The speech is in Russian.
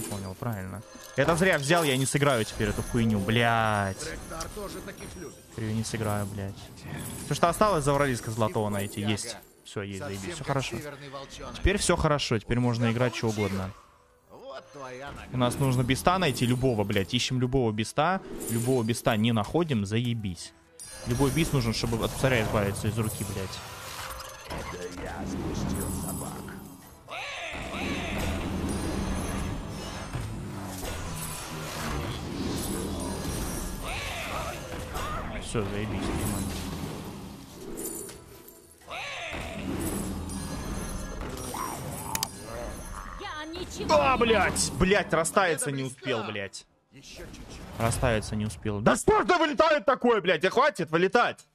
Я понял, правильно. Это зря взял, я не сыграю теперь эту хуйню, блядь. Я не сыграю, блядь. Все, что осталось, Завралиска золотого найти. Есть. Все, есть, заебись. Все хорошо. Теперь все хорошо, теперь можно играть что угодно. У нас нужно биста найти, любого, блядь. Ищем любого биста. Любого биста не находим, заебись. Любой бист нужен, чтобы от царя избавиться из руки, блядь. Все, заебись, понимаете. А, блядь! Блядь, растаяться не успел, блядь. Растаяться не успел. Да что ж вылетает такое, блядь? Да хватит вылетать!